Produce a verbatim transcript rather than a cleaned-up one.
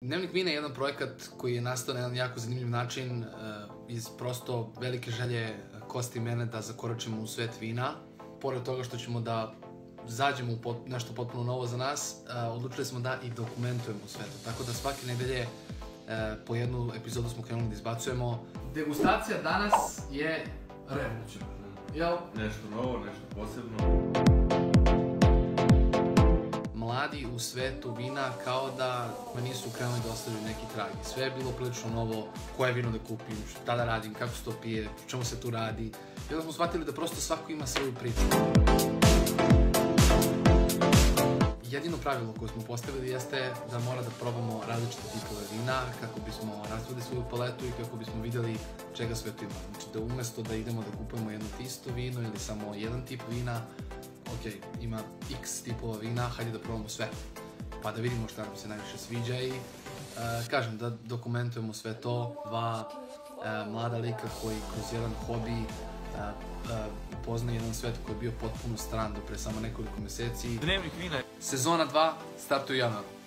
Dnevnik vina je jedan projekat koji je nastao na jedan jako zanimljiv način iz prosto velike želje Kosti i mene da zakoračimo u svet vina. Pored toga što ćemo da zađemo u nešto potpuno novo za nas, odlučili smo da i dokumentujemo u svetu. Tako da svake nedelje po jednu epizodu smo krenuli da izbacujemo. Degustacija danas je revolucionarna. Jel? Nešto novo, nešto posebno. Mladi u svetu vina kao da nisu krenuli da ostavljaju neki trag. Sve je bilo prilično novo, koje vino da kupim, šta da radim, kako se to pije, o čemu se tu radi. I onda smo shvatili da prosto svako ima svoju priču. Jedino pravilo koje smo postavili jeste da mora da probamo različite tipove vina kako bismo razvili svoju paletu i kako bismo vidjeli čega sve to ima. Znači da umesto da idemo da kupujemo jedno isto vino ili samo jedan tip vina, ok, ima x tipova vina, hajde da probamo sve, pa da vidimo šta nam se najviše sviđa i kažem da dokumentujemo sve to. Dva mlada lika koji kroz jedan hobi upoznaje jedan svet koji je bio potpuno stran do pre samo nekoliko meseci. Dnevnik vina. Sezona dva startuje u januaru.